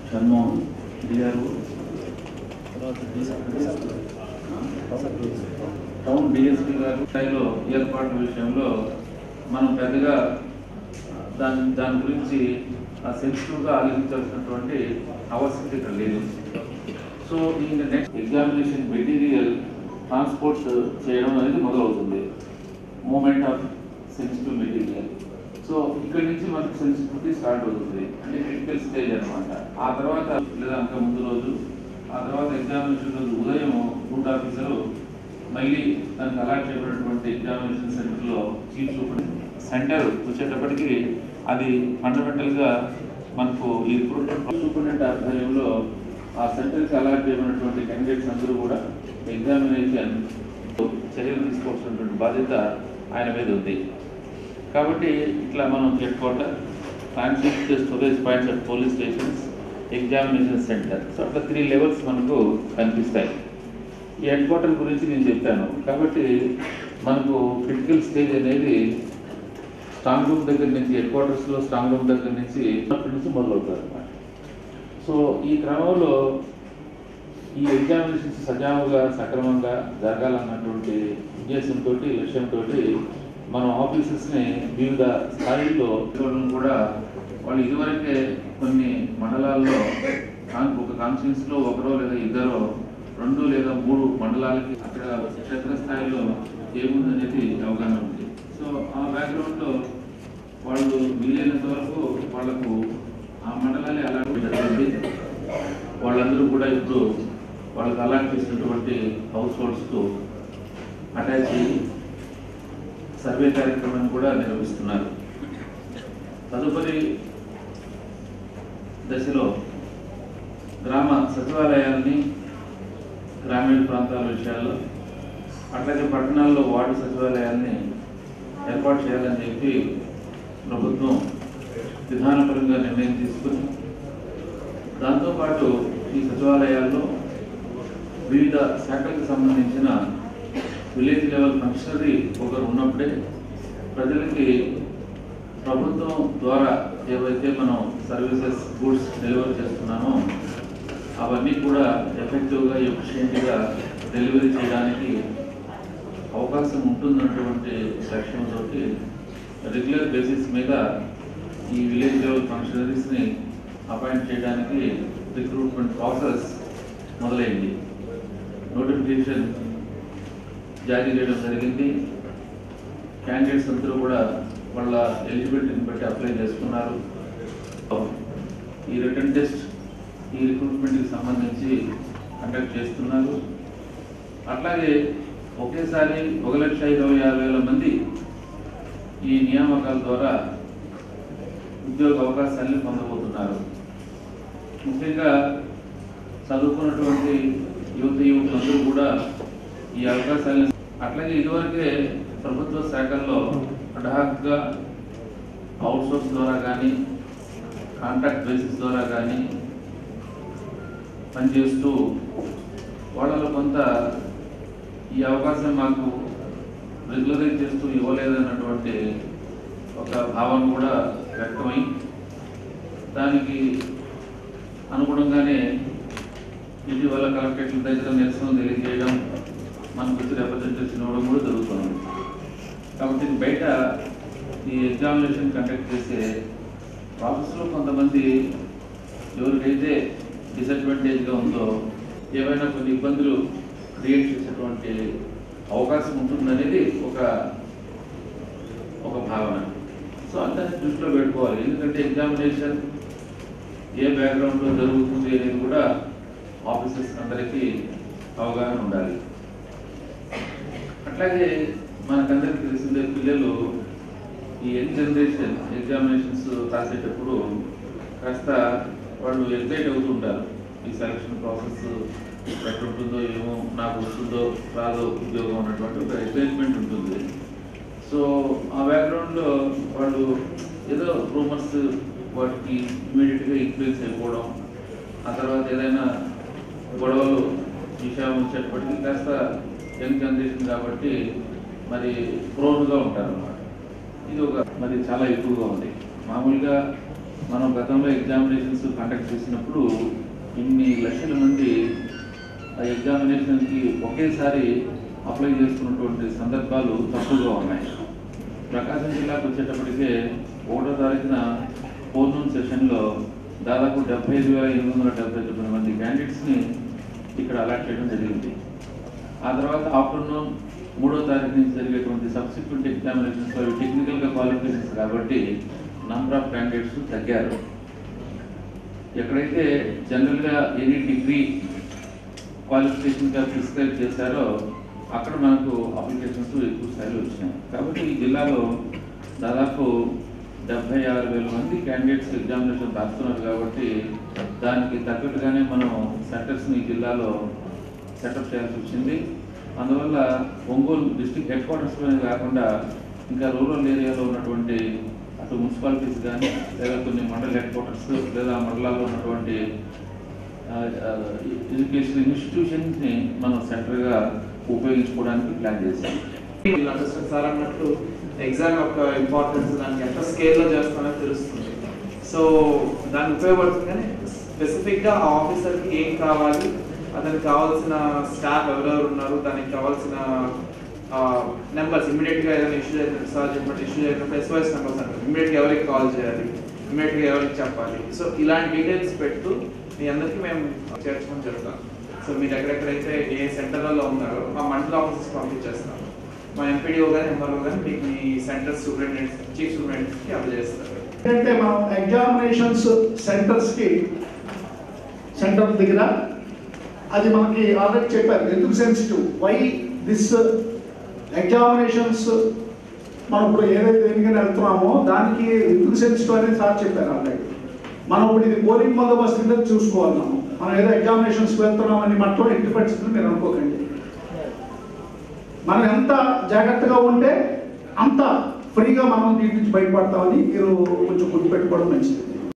Shanmohan DRO town DSP గారు స్థాయిలో ఏర్పాట్ల విషయంలో మనం పెద్దగా దాని గురించి సెన్సిటివ్గా ఆలోచించాల్సినటువంటి ఆవశ్యకత ఇక్కడ లేదు. సో ఈ నెక్స్ట్ ఎగ్జామినేషన్ మెటీరియల్ ట్రాన్స్పోర్ట్ చేయడం అనేది మొదలవుతుంది. Movement of sensitive material. So ఇక్కడ నుంచి మనకు సెన్సిటివిటీ స్టార్ట్ అవుతుంది, అంటే క్రిటికల్ స్టేజ్ అనమాట. ఆ తర్వాత లేదా అంత ముందు రోజు, ఆ తర్వాత ఎగ్జామినేషన్ రోజు ఉదయం రూట్ ఆఫీసరు మళ్ళీ దానికి అలాట్ చేయబడినటువంటి ఎగ్జామినేషన్ సెంటర్లో చీఫ్ సెంటర్ వచ్చేటప్పటికి అది ఫండమెంటల్గా మనకు ఈ సూపరింటెండెంట్ ఆధ్వర్యంలో ఆ సెంటర్కి అలాట్ చేయబడినటువంటి క్యాండిడేట్స్ అందరూ కూడా ఎగ్జామినేషన్ చర్యలు తీసుకోవాల్సినటువంటి బాధ్యత ఆయన మీద ఉంది. కాబట్టి ఇట్లా మనం head quarter, transit storage points at police stations, examination center, so అట్లా 3 లెవెల్స్ మనకు కనిపిస్తాయి. ఈ హెడ్ క్వార్టర్ గురించి నేను చెప్పాను. కాబట్టి మనకు క్రిటికల్ స్టేజ్ అనేది స్ట్రాంగ్ రూమ్ దగ్గర నుంచి, హెడ్ క్వార్టర్స్లో స్ట్రాంగ్ రూమ్ దగ్గర నుంచి మొదలవుతుంది అన్నమాట. సో ఈ క్రమంలో ఈ ఎగ్జామినేషన్స్ సజావుగా సక్రమంగా జరగాలన్నటువంటి ఉద్దేశంతో, లక్ష్యంతో మనం ఆఫీసెస్ని వివిధ స్థాయిల్లో కూడా వాళ్ళు ఇదివరకే కొన్ని మండలాల్లో ఒక కాన్స్టిట్యూన్సీలో ఒకరో లేదా ఇద్దరో, 2 లేదా 3 మండలాలకి అక్కడ క్షేత్రస్థాయిలో ఏముందనేది అవగాహన ఉంది. సో ఆ బ్యాక్గ్రౌండ్లో వాళ్ళు వీలైనంత వరకు వాళ్లకు ఆ మండలాలే అలాట్ జరిగింది. వాళ్ళందరూ కూడా ఇప్పుడు వాళ్ళకి అలాట్ చేసినటువంటి హౌస్ హోల్డ్స్కు అటాచ్ అయ్యి సర్వే కార్యక్రమాన్ని కూడా నిర్వహిస్తున్నారు. తదుపరి దశలో గ్రామ సచివాలయాల్ని, గ్రామీణ ప్రాంతాల విషయాల్లో, అట్లాగే పట్టణాల్లో వార్డు సచివాలయాల్ని ఏర్పాటు చేయాలని చెప్పి ప్రభుత్వం విధానపరంగా నిర్ణయం తీసుకుని, దాంతోపాటు ఈ సచివాలయాల్లో వివిధ శాఖలకు సంబంధించిన విలేజ్ లెవెల్ ఫంక్షనరీ ఒకరు ఉన్నప్పుడే ప్రజలకి ప్రభుత్వం ద్వారా ఏవైతే మనం సర్వీసెస్, గూడ్స్ డెలివరీ చేస్తున్నామో అవన్నీ కూడా ఎఫెక్టివ్గా, ఎఫిషియెంట్గా డెలివరీ చేయడానికి అవకాశం ఉంటుందన్నటువంటి లక్ష్యంతో రెగ్యులర్ బేసిస్ మీద ఈ విలేజ్ లెవెల్ ఫంక్షనరీస్ని అపాయింట్ చేయడానికి రిక్రూట్మెంట్ ప్రాసెస్ మొదలైంది. నోటిఫికేషన్ జారీ చేయడం జరిగింది. క్యాండిడేట్స్ అందరూ కూడా వాళ్ళ ఎలిజిబిలిటీని బట్టి అప్లై చేసుకున్నారు. ఈ రిటర్న్ టెస్ట్ ఈ రిక్రూట్మెంట్కి సంబంధించి కండక్ట్ చేస్తున్నారు. అట్లాగే ఒకేసారి 1,25,000 మంది ఈ నియామకాల ద్వారా ఉద్యోగ అవకాశాలను పొందబోతున్నారు. ముఖ్యంగా చదువుకున్నటువంటి యువకులందరూ కూడా ఈ అవకాశాలను, అట్లాగే ఇదివరకే ప్రభుత్వ శాఖల్లో అడ్హాక్గా అవుట్సోర్స్ ద్వారా కానీ, కాంట్రాక్ట్ బేసిస్ ద్వారా కానీ పనిచేస్తూ వాళ్ళలో కొంత ఈ అవకాశం మాకు రెగ్యులరైజ్ చేస్తూ ఇవ్వలేదన్నటువంటి ఒక భావన కూడా వ్యక్తమై, దానికి అనుగుణంగానే ఇటీవల కలెక్టరేట్ల దగ్గర నిరసన తెలియజేయడం, మనకు వచ్చి రిప్రజెంటేషన్ ఇవ్వడం కూడా జరుగుతుంది. కాబట్టి బయట ఈ ఎగ్జామినేషన్ కండక్ట్ చేసే ప్రాసెస్లో కొంతమంది ఎవరికైతే డిసడ్వాంటేజ్గా ఉందో, ఏమైనా కొన్ని ఇబ్బందులు క్రియేట్ చేసేటువంటి అవకాశం ఉంటుందనేది ఒక భావన. సో అందరినీ దృష్టిలో పెట్టుకోవాలి. ఎందుకంటే ఎగ్జామినేషన్ ఏ బ్యాక్గ్రౌండ్లో జరుగుతుంది అనేది కూడా ఆఫీసర్స్ అందరికీ అవగాహన ఉండాలి. అట్లాగే మనకందరికీ తెలిసిందే, పిల్లలు ఈ యంగ్ జనరేషన్ ఎగ్జామినేషన్స్ రాసేటప్పుడు కాస్త వాళ్ళు ఎగ్జైట్ అవుతుంటారు. ఈ సెలక్షన్ ప్రాసెస్ ఎట్లుంటుందో ఏమో, నాకు వస్తుందో రాదో ఉద్యోగం అన్నటువంటి ఒక ఎగ్జైట్మెంట్ ఉంటుంది. సో ఆ బ్యాక్గ్రౌండ్లో వాళ్ళు ఏదో రూమర్స్ వాటికి ఇమీడియట్గా ఇన్ఫ్లుయెన్స్ అయిపోవడం, ఆ తర్వాత ఏదైనా గొడవలు విషయం వచ్చేటప్పటికి కాస్త యంగ్ జనరేషన్ కాబట్టి మరి ప్రోన్గా ఉంటారు అన్నమాట. ఇది ఒక మరి చాలా ఎక్కువగా ఉంది. మామూలుగా మనం గతంలో ఎగ్జామినేషన్స్ కండక్ట్ చేసినప్పుడు ఇన్ని లక్షల మంది ఆ ఎగ్జామినేషన్కి ఒకేసారి అప్లై చేసుకున్నటువంటి సందర్భాలు తక్కువగా ఉన్నాయి. ప్రకాశం జిల్లాకు వచ్చేటప్పటికే 1వ తారీఖున ఫోర్నూన్ సెషన్లో దాదాపు 75,879 మంది క్యాండిడేట్స్ని ఇక్కడ అలాట్ చేయడం జరిగింది. ఆ తర్వాత ఆఫ్టర్నూన్ 3వ తారీఖు నుంచి జరిగేటువంటి సబ్సిక్వెంట్ ఎగ్జామినేషన్స్లో అవి టెక్నికల్గా క్వాలిఫికేషన్స్ కాబట్టి నంబర్ ఆఫ్ క్యాండిడేట్స్ తగ్గారు. ఎక్కడైతే జనరల్గా ఎనీ డిగ్రీ క్వాలిఫికేషన్గా ప్రిస్క్రైబ్ చేశారో అక్కడ మనకు అప్లికేషన్స్ ఎక్కువ స్థాయిలో వచ్చినాయి. కాబట్టి ఈ జిల్లాలో దాదాపు 76,000 మంది క్యాండిడేట్స్ ఎగ్జామినేషన్ రాస్తున్నారు. కాబట్టి దానికి తగ్గట్టుగానే మనం సెంటర్స్ని ఈ జిల్లాలో సెటప్ చేయాల్సి వచ్చింది. అందువల్ల ఒంగోలు డిస్ట్రిక్ట్ హెడ్ క్వార్టర్స్లోనే కాకుండా ఇంకా రూరల్ ఏరియాలో ఉన్నటువంటి అటు మున్సిపాలిటీస్ కానీ లేదా కొన్ని మండల హెడ్ క్వార్టర్స్ లేదా మండలాల్లో ఉన్నటువంటి ఎడ్యుకేషన్ ఇన్స్టిట్యూషన్స్ని మనం సెంటర్గా ఉపయోగించుకోవడానికి ప్లాన్ చేశాం. సార్ అన్నట్టు ఎగ్జామ్ యొక్క ఇంపార్టెన్స్ దానికి ఎంత స్కేల్లో చేస్తామో తెలుస్తుంది. సో దానికి ఉపయోగపడుతుంది. కానీ స్పెసిఫిక్గా ఆ ఆఫీసర్కి ఏం కావాలి, అతనికి కావాల్సిన స్టాఫ్ ఎవరెవరు ఉన్నారు, దానికి కావాల్సిన నెంబర్స్ ఇమీడియట్గా ఏదైనా ఇష్యూ చేసినట్టు సార్ చెప్పినట్టు ఇష్యూ చేసినప్పుడు SOS నెంబర్స్ అంటారు. ఇమీడియట్గా ఎవరికి కాల్ చేయాలి, ఇమీడియట్గా ఎవరికి చెప్పాలి. సో ఇలాంటి డీటెయిల్స్ పెడుతూ మీ అందరికీ మేము చేర్చడం జరుగుతాం. సో మీరు ఎక్కడెక్కడైతే ఏ సెంటర్లలో ఉన్నారో మా మండల ఆఫీసెస్ పంపించేస్తాం. మా MPDO కానీ MRO కానీ మీకు మీ సెంటర్ సూపరింటెండెంట్స్ చీఫ్ సూపరింటెండెంట్స్కి అందజేస్తారు. అంటే మనం ఎగ్జామినేషన్స్ సెంటర్స్కి సెంటర్ దగ్గర అది మనకి ఆల్రెడీ చెప్పారు ఎందుకు సెన్సిటివ్ వై దిస్ ఎగ్జామినేషన్స్ మనం ఇప్పుడు ఏదైతే దేనికైనా వెళ్తున్నామో దానికి ఎందుకు సెన్సిటివ్ అనేది సార్ చెప్పారు ఆల్రెడీ. మనం ఇప్పుడు ఇది పోలింగ్ బందోబస్తు కింద చూసుకోవాలి. మనం ఏదో ఎగ్జామినేషన్స్కి వెళ్తున్నామని మాత్రం ఎట్టి పరిస్థితులు మీరు అనుకోకండి. మనం ఎంత జాగ్రత్తగా ఉంటే అంత ఫ్రీగా మనం దీని నుంచి బయటపడతామని మీరు కొంచెం గుర్తుపెట్టుకోవడం మంచిది.